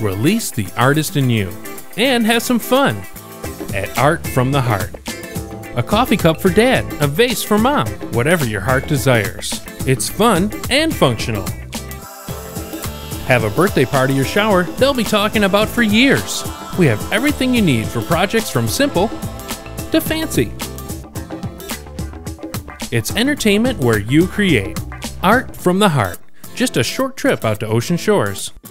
Release the artist in you and have some fun at Art from the Heart. A coffee cup for dad, a vase for mom, whatever your heart desires. It's fun and functional. Have a birthday party or shower they'll be talking about for years. We have everything you need for projects from simple to fancy. It's entertainment where you create. Art from the Heart. Just a short trip out to Ocean Shores.